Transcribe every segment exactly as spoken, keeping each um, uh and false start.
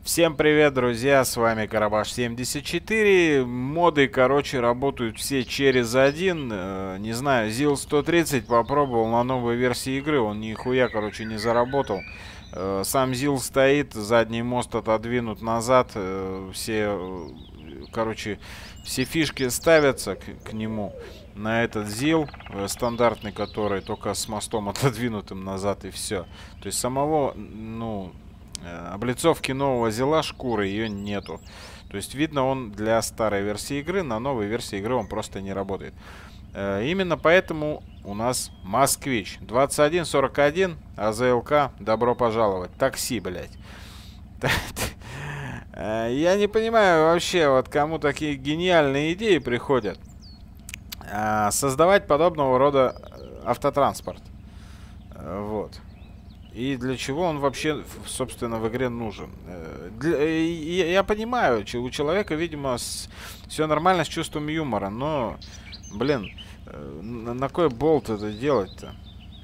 Всем привет, друзья, с вами Карабаш семьдесят четыре. Моды, короче, работают все через один. Э, не знаю, зил сто тридцать попробовал на новой версии игры, он нихуя, короче, не заработал. Э, сам зил стоит, задний мост отодвинут назад, э, все, э, короче, все фишки ставятся к, к нему. На этот зил э, стандартный, который только с мостом отодвинутым назад и все. То есть самого, ну... облицовки нового зила шкуры ее нету. То есть видно, он для старой версии игры, на новой версии игры он просто не работает. Э, именно поэтому у нас Москвич двадцать один сорок один АЗЛК, добро пожаловать. Такси, блять. Я не понимаю вообще, вот кому такие гениальные идеи приходят. Создавать подобного рода автотранспорт. Вот. И для чего он вообще, собственно, в игре нужен? Для, я, я понимаю, у человека, видимо, с, все нормально с чувством юмора, но, блин, на, на кой болт это делать-то?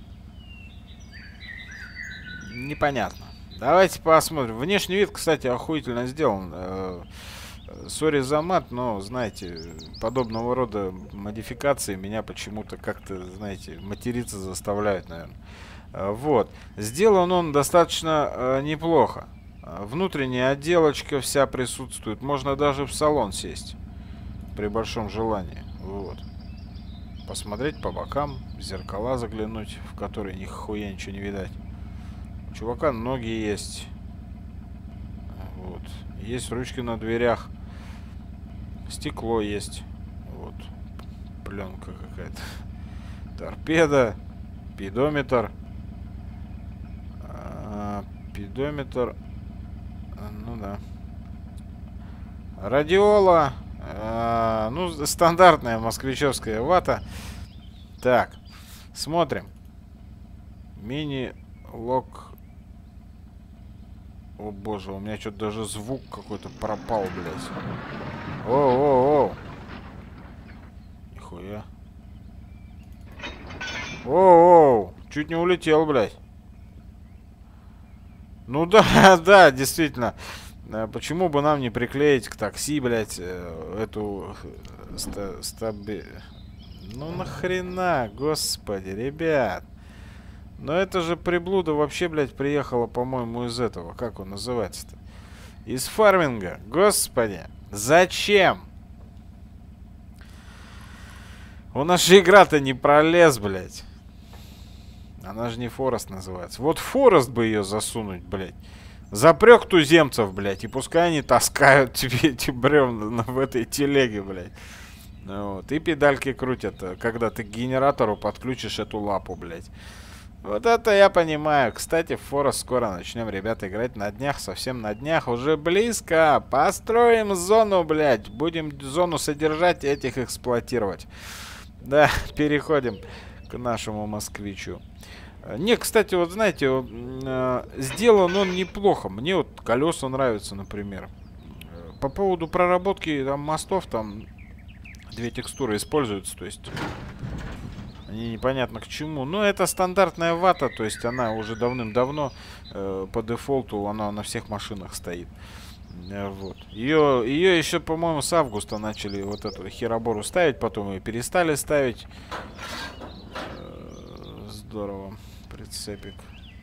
Непонятно. Давайте посмотрим. Внешний вид, кстати, охуительно сделан. Сори за мат, но, знаете, подобного рода модификации меня почему-то как-то, знаете, материться заставляют, наверное. Вот. Сделан он достаточно э, неплохо. Внутренняя отделочка вся присутствует. Можно даже в салон сесть. При большом желании. Вот. Посмотреть по бокам. В зеркала заглянуть, в которые нихуя ничего не видать. У чувака ноги есть. Вот. Есть ручки на дверях. Стекло есть. Вот. Пленка какая-то. Торпеда. Педометр. Педометр. Ну да. Радиола. А, ну, стандартная москвичевская вата. Так. Смотрим. Мини-лок. О боже, у меня что-то даже звук какой-то пропал, блядь. О-о-о. Нихуя. О-о. Чуть не улетел, блядь. Ну да, да, действительно. Почему бы нам не приклеить к такси, блядь, эту ста стаби... Ну нахрена, господи, ребят. Но это же приблуда вообще, блядь, приехала, по-моему, из этого. Как он называется-то? Из фарминга. Господи, зачем? У нас же игра-то не пролез, блядь. Она же не Форест называется. Вот Форест бы ее засунуть, блядь. Запрек туземцев, блядь. И пускай они таскают тебе эти бревна в этой телеге, блядь. Вот. И педальки крутят, когда ты к генератору подключишь эту лапу, блядь. Вот это я понимаю. Кстати, в Форест скоро начнем, ребята, играть на днях. Совсем на днях. Уже близко. Построим зону, блядь. Будем зону содержать и этих эксплуатировать. Да, переходим к нашему москвичу. Не, кстати, вот знаете, э, сделан он неплохо. Мне вот колеса нравятся, например. По поводу проработки там мостов, там две текстуры используются, то есть они непонятно к чему. Но это стандартная вата, то есть она уже давным-давно э, по дефолту она на всех машинах стоит. Э, вот. Ее, ее еще, по-моему, с августа начали вот эту херобору ставить, потом ее перестали ставить. Э, здорово. Прицепик.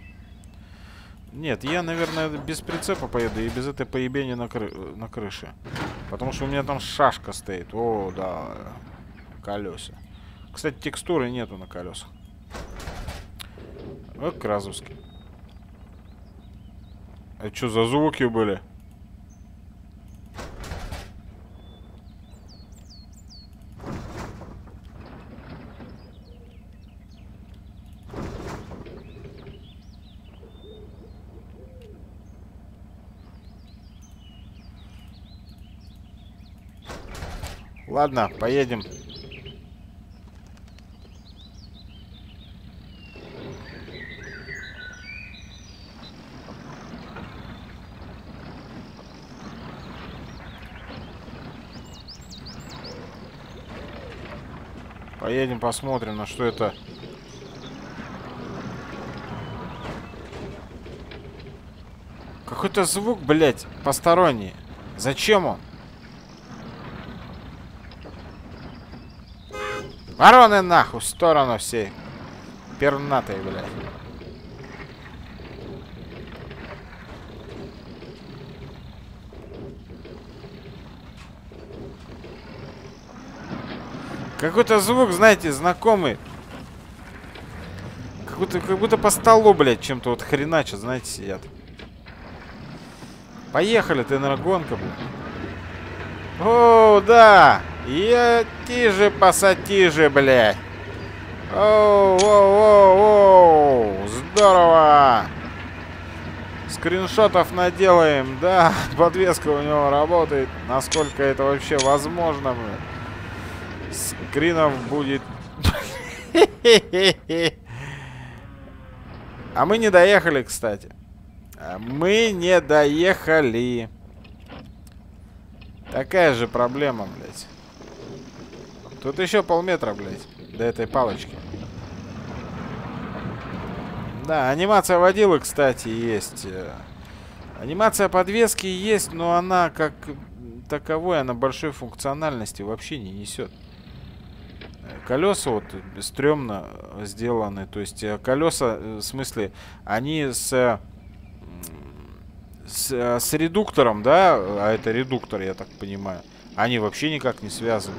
Нет, я, наверное, без прицепа поеду и без этой поебени на, кры на крыше. Потому что у меня там шашка стоит. О, да. Колеса. Кстати, текстуры нету на колесах. Вот Кразовский. А что за звуки были? Ладно, поедем. Поедем, посмотрим, на что это. Какой-то звук, блядь, посторонний. Зачем он? Вороны нахуй, в сторону все. Пернатые, блядь. Какой-то звук, знаете, знакомый. Как-будто, как будто по столу, блядь, чем-то вот хреначат, знаете, сидят. Поехали, ты, наверное, гонка, блядь. О, да! Я тише, пассатиже, блядь. Оу, оу, оу, оу. Здорово! Скриншотов наделаем, да. Подвеска у него работает. Насколько это вообще возможно, блядь. Скринов будет... А мы не доехали, кстати. А мы не доехали. Такая же проблема, блядь. Тут еще полметра, блядь, до этой палочки. Да, анимация водилы, кстати, есть. Анимация подвески есть, но она как таковой, она большой функциональности вообще не несет. Колеса вот стрёмно сделаны. То есть колеса, в смысле, они с, с, с редуктором, да, а это редуктор, я так понимаю, они вообще никак не связаны.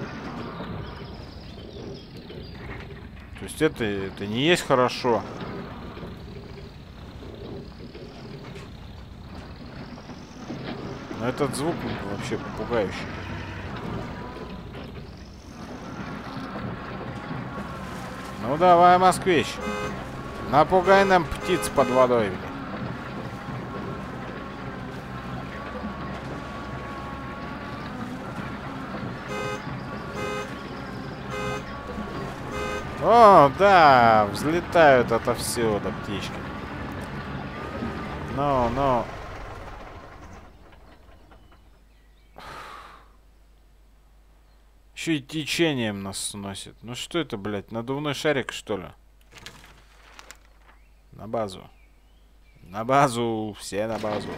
То есть это, это не есть хорошо. Но этот звук вообще пугающий. Ну давай, москвич. Напугай нам птиц под водой. О, да, взлетают отовсюду птички. Ну, ну. Еще и течением нас сносит. Ну что это, блядь, надувной шарик, что ли? На базу. На базу, все на базу.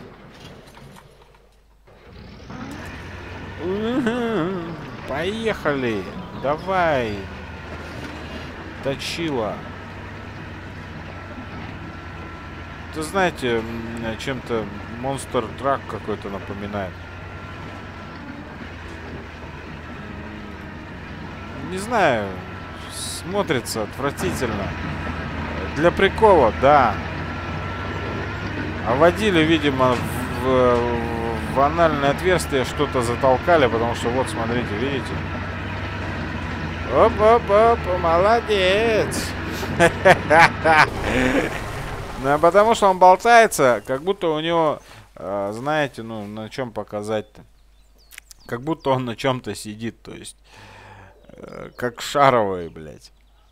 Поехали. Давай. Точила. Это, знаете, чем-то Monster Truck какой-то напоминает. Не знаю, смотрится отвратительно. Для прикола, да. А водили, видимо, в, в, в анальное отверстие что-то затолкали, потому что вот, смотрите, видите? Оп-оп-оп, молодец. Ну, а потому что он болтается, как будто у него, знаете, ну, на чем показать-то? Как будто он на чем-то сидит, то есть... Как шаровые, блядь.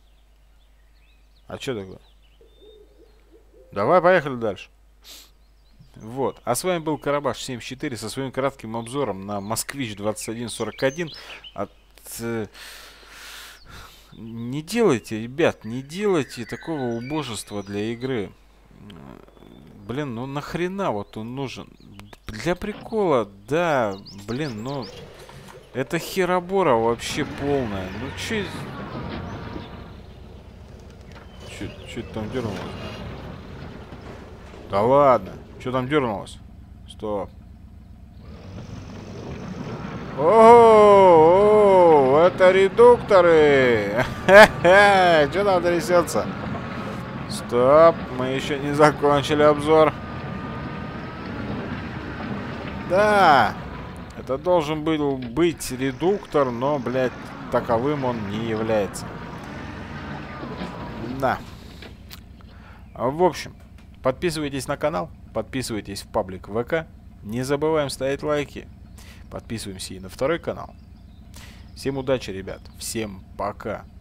А что такое? Давай, поехали дальше. Вот. А с вами был Карабаш семьдесят четыре со своим кратким обзором на Москвич двадцать один сорок один. От... Не делайте, ребят, не делайте такого убожества для игры. Блин, ну нахрена вот он нужен? Для прикола, да, блин, ну... Это херобора вообще полная. Ну че... Че, че там дернулось? Да ладно. Че там дернулось? Стоп. О, это редукторы. Че там трясется? Стоп, мы еще не закончили обзор. Да. Это должен был быть редуктор, но, блядь, таковым он не является. Да. В общем, подписывайтесь на канал, подписывайтесь в паблик ВК. Не забываем ставить лайки. Подписываемся и на второй канал. Всем удачи, ребят. Всем пока.